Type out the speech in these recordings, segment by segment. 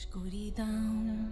Escuridão.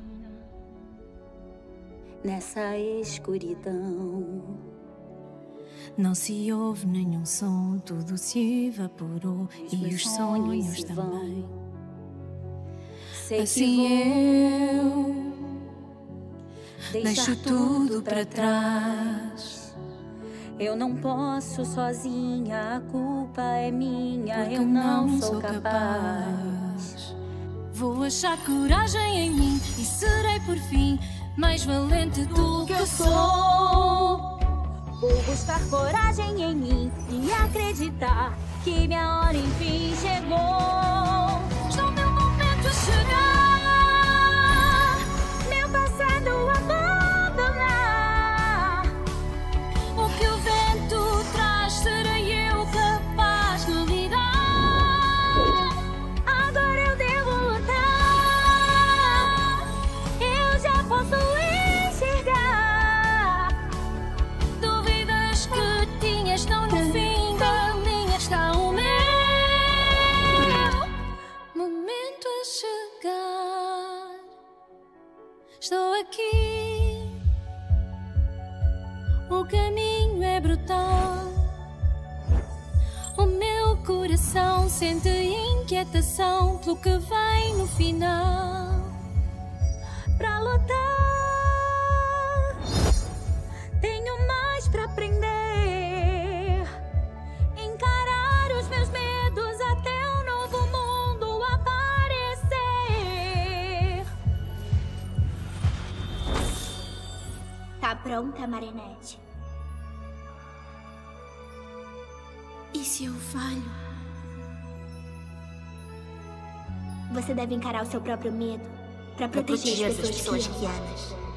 Nessa escuridão não se ouve nenhum som, tudo se evaporou e os sonhos também. Sei assim eu deixo tudo para trás. Eu não posso sozinha, a culpa é minha, Porque eu não sou capaz. Vou achar coragem em mim e serei por fim mais valente do que eu sou. Vou buscar coragem em mim e acreditar que minha hora enfim chegou. Está o meu momento a chegar, meu passado abandonar. O que o vento traz serei eu capaz de lidar. Agora eu devo lutar, eu já posso enxergar. Dúvidas que tinha estão no fim da linha. Está o meu momento a chegar. Estou aqui, o caminho é brutal. O meu coração sente inquietação pelo que vem no final. Pra lutar, tenho mais pra aprender. Encarar os meus medos até um novo mundo aparecer. Tá pronta, Marinette? E se eu falho? Você deve encarar o seu próprio medo pra proteger as pessoas que ama.